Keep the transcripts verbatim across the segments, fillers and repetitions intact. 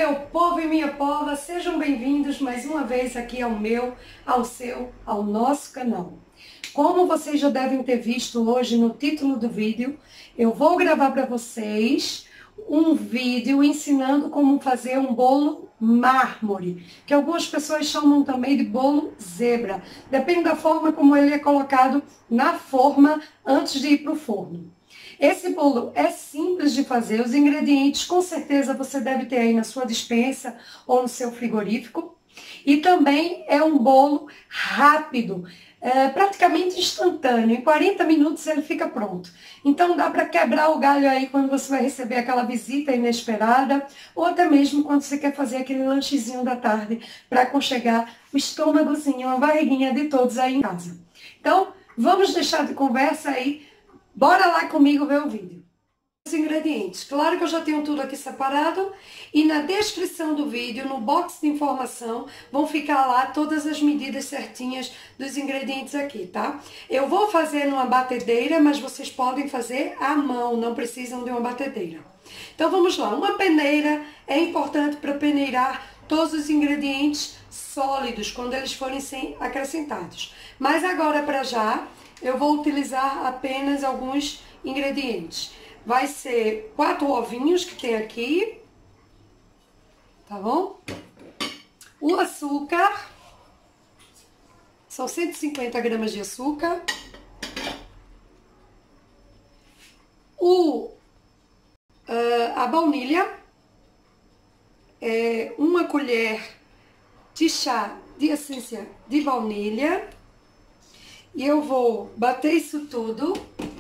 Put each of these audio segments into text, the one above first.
meu povo e minha pova, sejam bem-vindos mais uma vez aqui ao meu, ao seu, ao nosso canal. Como vocês já devem ter visto hoje no título do vídeo, eu vou gravar para vocês um vídeo ensinando como fazer um bolo mármore, que algumas pessoas chamam também de bolo zebra, depende da forma como ele é colocado na forma antes de ir para o forno. Esse bolo é simples de fazer, os ingredientes com certeza você deve ter aí na sua despensa ou no seu frigorífico. E também é um bolo rápido, é, praticamente instantâneo, em quarenta minutos ele fica pronto. Então dá para quebrar o galho aí quando você vai receber aquela visita inesperada, ou até mesmo quando você quer fazer aquele lanchezinho da tarde para aconchegar o estômagozinho, a barriguinha de todos aí em casa. Então vamos deixar de conversa aí. Bora lá comigo ver o vídeo. Os ingredientes. Claro que eu já tenho tudo aqui separado e na descrição do vídeo, no box de informação, vão ficar lá todas as medidas certinhas dos ingredientes aqui, tá? Eu vou fazer numa batedeira, mas vocês podem fazer à mão, não precisam de uma batedeira. Então vamos lá. Uma peneira é importante para peneirar todos os ingredientes sólidos, quando eles forem acrescentados. Mas agora, para já, eu vou utilizar apenas alguns ingredientes. Vai ser quatro ovinhos que tem aqui, tá bom? O açúcar, são cento e cinquenta gramas de açúcar. O, uh, a baunilha, é uma colher de chá de essência de baunilha. E eu vou bater isso tudo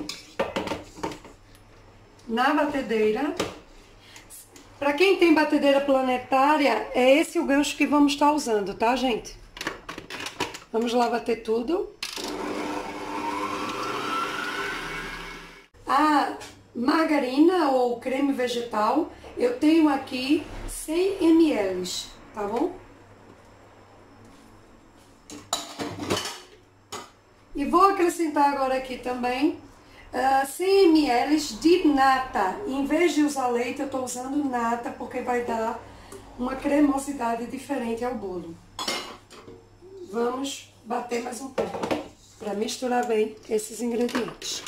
na batedeira. Para quem tem batedeira planetária, é esse o gancho que vamos estar usando, tá, gente? Vamos lá bater tudo. A margarina ou creme vegetal, eu tenho aqui cem mililitros, tá bom? E vou acrescentar agora aqui também uh, cem mililitros de nata. Em vez de usar leite, eu estou usando nata, porque vai dar uma cremosidade diferente ao bolo. Vamos bater mais um pouco, para misturar bem esses ingredientes.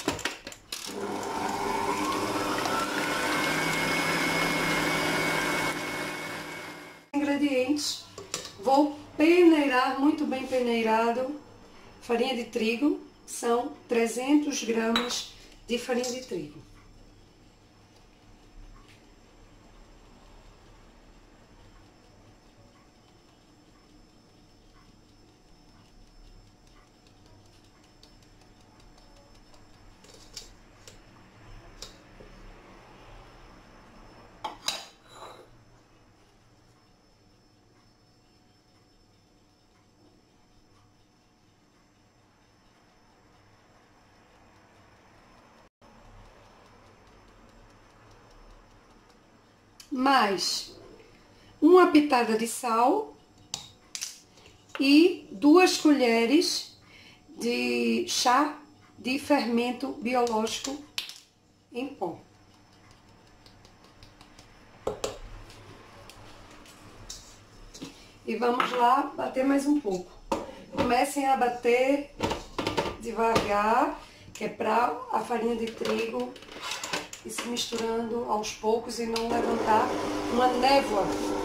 Ingredientes, vou peneirar, muito bem peneirado. Farinha de trigo, são trezentas gramas de farinha de trigo. Mais uma pitada de sal e duas colheres de chá de fermento biológico em pó. E vamos lá bater mais um pouco. Comecem a bater devagar, que é para a farinha de trigo e se misturando aos poucos e não levantar uma névoa.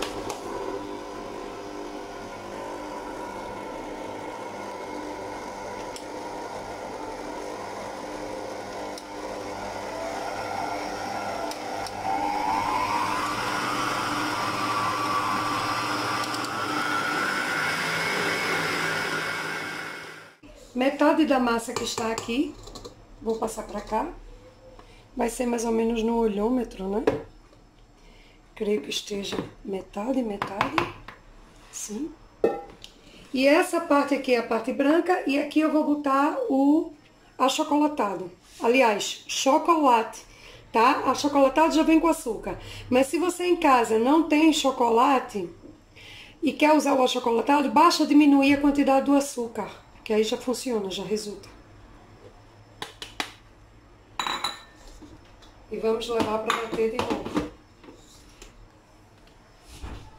Metade da massa que está aqui, vou passar para cá. Vai ser mais ou menos no olhômetro, né? Creio que esteja metade, metade. Sim. E essa parte aqui é a parte branca. E aqui eu vou botar o achocolatado. Aliás, chocolate, tá? Achocolatado já vem com açúcar. Mas se você em casa não tem chocolate e quer usar o achocolatado, basta diminuir a quantidade do açúcar. Que aí já funciona, já resulta. E vamos levar para bater de novo.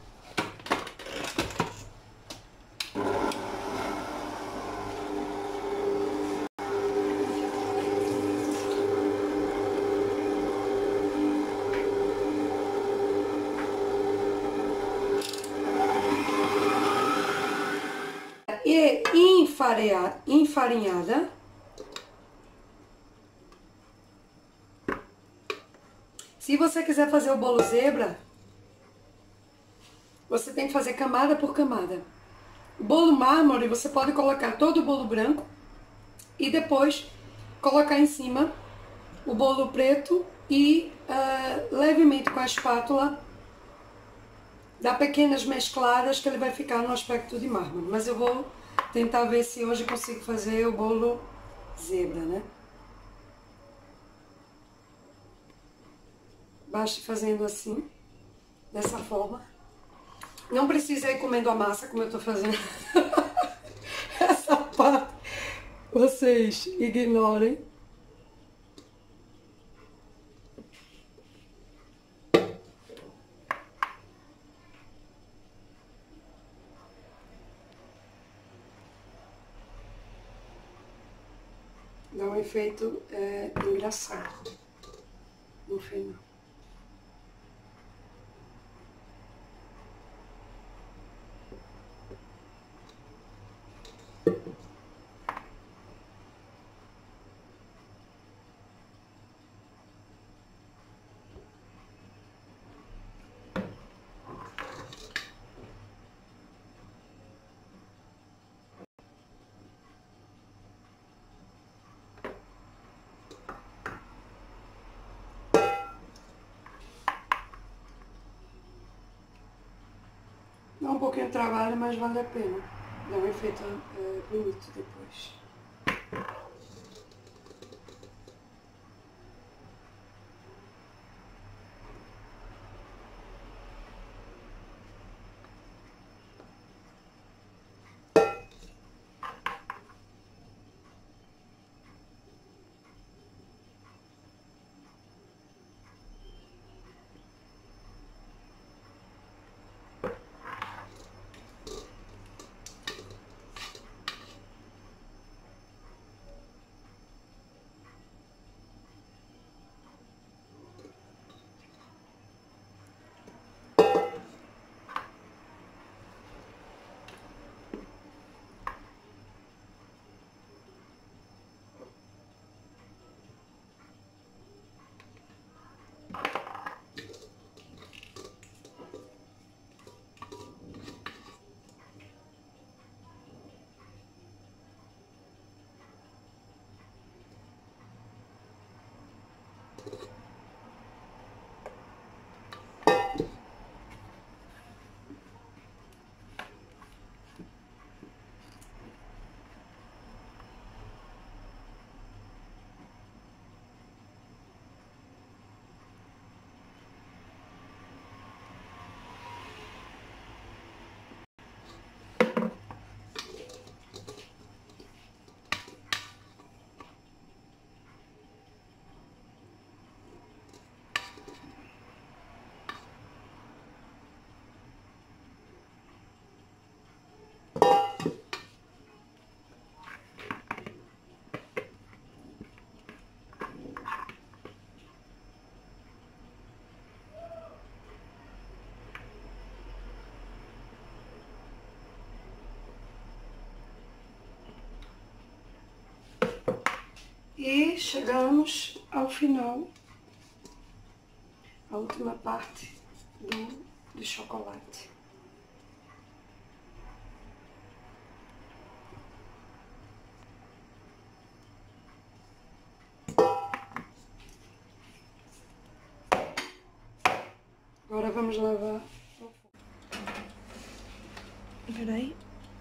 e enfarear, enfarinhada. Se você quiser fazer o bolo zebra, você tem que fazer camada por camada. O bolo mármore, você pode colocar todo o bolo branco e depois colocar em cima o bolo preto e uh, levemente com a espátula dar pequenas mescladas que ele vai ficar no aspecto de mármore. Mas eu vou tentar ver se hoje consigo fazer o bolo zebra, né? Basta fazendo assim, dessa forma. Não precisa ir comendo a massa como eu tô fazendo. Essa parte vocês ignorem. Dá um efeito é, engraçado no final. Dá um pouquinho de trabalho, mas vale a pena. Dá um efeito é, bonito depois. E chegamos ao final, a última parte do, do chocolate. Agora vamos lavar. Peraí.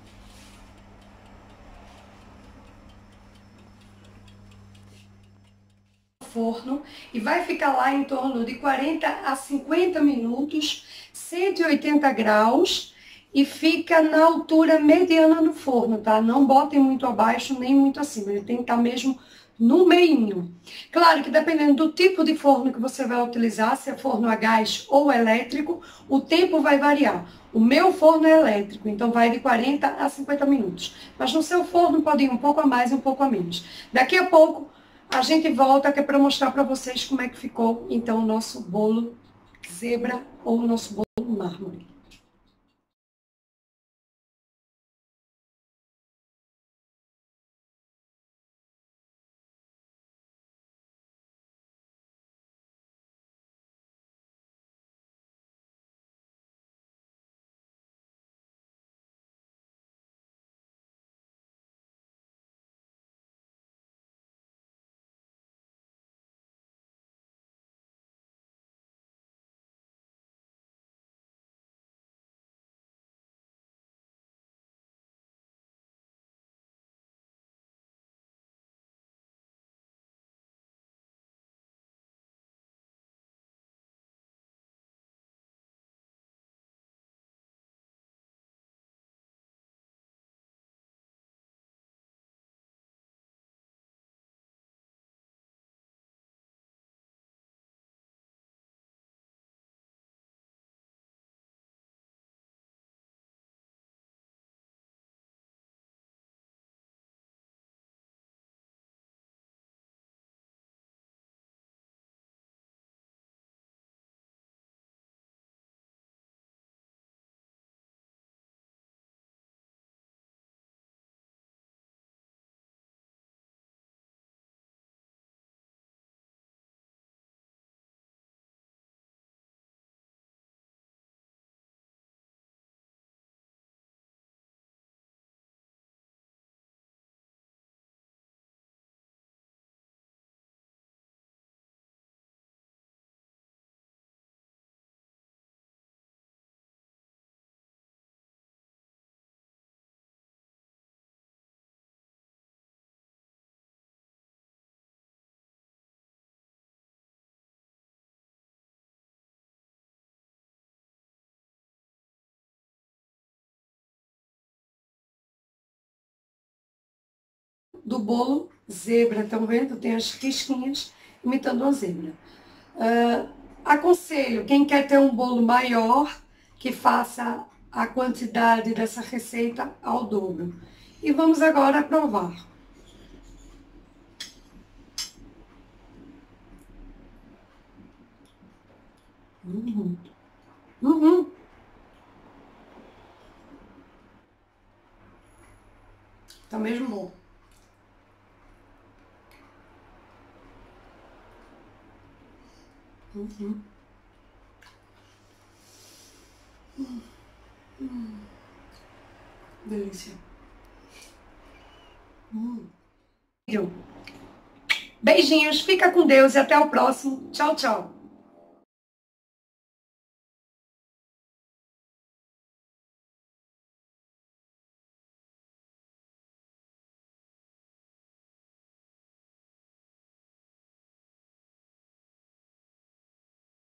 Forno e vai ficar lá em torno de quarenta a cinquenta minutos, cento e oitenta graus, e fica na altura mediana no forno, tá? Não botem muito abaixo nem muito acima, ele tem que estar mesmo no meinho. Claro que dependendo do tipo de forno que você vai utilizar, se é forno a gás ou elétrico, o tempo vai variar. O meu forno é elétrico, então vai de quarenta a cinquenta minutos. Mas no seu forno pode ir um pouco a mais e um pouco a menos. Daqui a pouco a gente volta que é para mostrar para vocês como é que ficou então o nosso bolo zebra ou o nosso bolo mármore. do bolo zebra, estão vendo? Tem as risquinhas imitando uma zebra. Uh, aconselho, quem quer ter um bolo maior, que faça a quantidade dessa receita ao dobro. E vamos agora provar. Uhum. Uhum. Tá mesmo bom. Uhum. Hum. Hum. Delícia. Hum. Beijinhos, fica com Deus e até o próximo. Tchau, tchau.